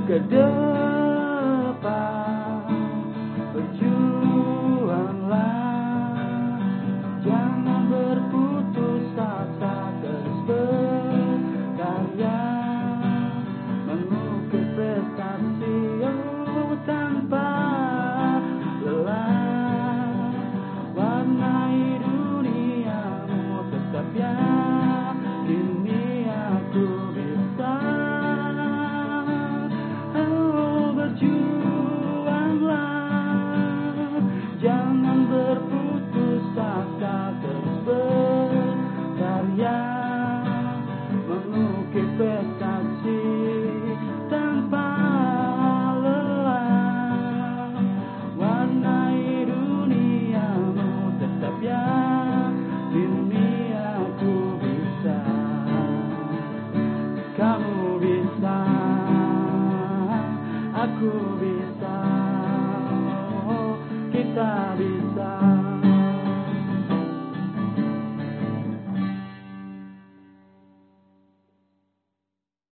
ke depan. Berjuanglah, jangan berputus asa, terus berkarya, mengukir prestasi tanpa lelah. Warnai duniamu, tetap yakini aku bisa. Oh, berjuanglah, jangan berputus asa, terus berkarya, mengukir prestasi tanpa lelah. Warnai duniamu, tetap yakini aku bisa. Kamu bisa, aku bisa, oh, kita bisa.